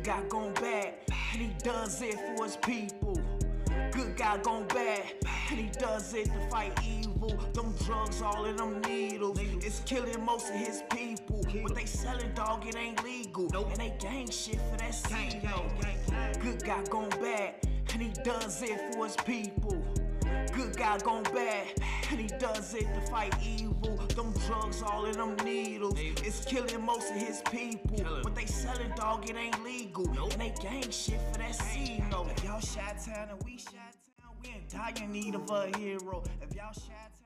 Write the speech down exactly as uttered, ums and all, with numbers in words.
Good guy gone bad, and he does it for his people. Good guy gone bad, and he does it to fight evil. Them drugs all in them needles, it's killing most of his people. What they selling, dog, it ain't legal, and they gang shit for that C-no. Good guy gone bad, and he does it for his people. Good guy gone bad, and he does it to fight evil. Them drugs all in them needles, it's killing most of his people. What they selling, dog, it ain't legal, and they gang shit for that C-no. If y'all Chi-Town and we Chi-Town, we in dire need of a hero. If y'all Chi-Town